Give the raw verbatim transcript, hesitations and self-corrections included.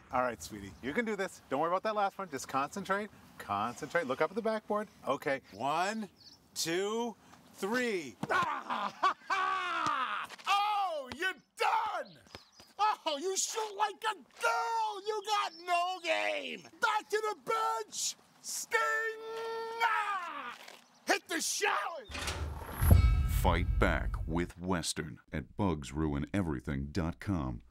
All right, sweetie, you can do this. Don't worry about that last one. Just concentrate, concentrate. Look up at the backboard. Okay, one, two, three. Oh, you're done! Oh, you shoot like a girl! You got no game! Back to the bench! Sting! Ah! Hit the shower! Fight back with Western at bugs ruin everything dot com.